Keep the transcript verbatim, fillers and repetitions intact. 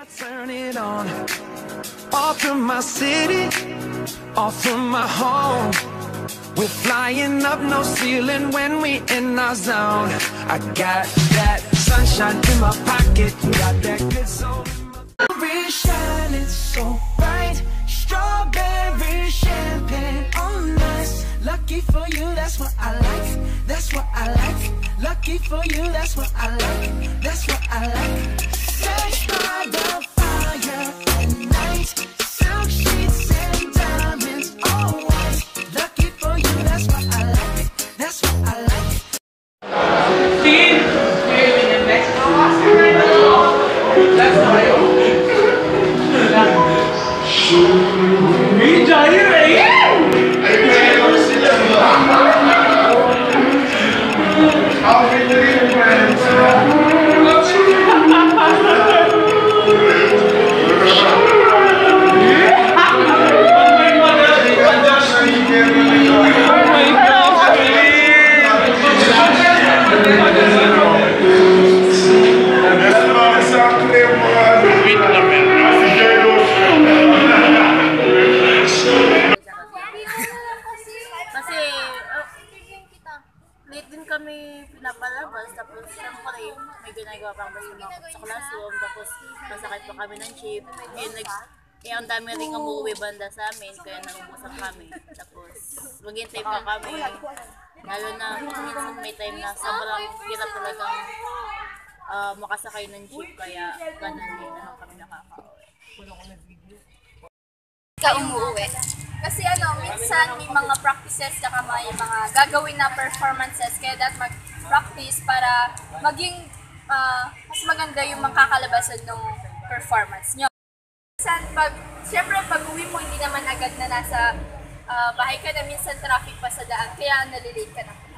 Turn it on, off from my city, off from my home. We're flying up, no ceiling when we in our zone. I got that sunshine in my pocket, got that good soul. Strawberry shining so bright, strawberry champagne on us. Lucky for you, that's what I like, that's what I like. Lucky for you, that's what I like, that's what I like. Search by the fire at night, silk sheets and diamonds, all white. Lucky for you, that's what I like, that's what I like. See? You're in Mexico. That's not it. Kami pinapalabas, tapos siyempre may ginagawa pang basketball sa classroom, tapos masakit pa kami ng jeep. Yun, nag, eh, ang dami rin umuwi banda sa amin, kaya nangubusap kami. Tapos maghintay pa kami, lalo na minsan may time na sobrang hirap talagang uh, makasakay ng jeep, kaya ganun din na lang kami nakaka-uwi. Ka umuwi. Kasi ano, minsan may mga practices na may mga gagawin na performances, kaya dapat mag-practice para maging uh, mas maganda yung makakalabasan ng performance nyo. Minsan, pag, syempre pag uwi mo, hindi naman agad na nasa uh, bahay ka na, minsan traffic pa sa daan, kaya nalilate ka na.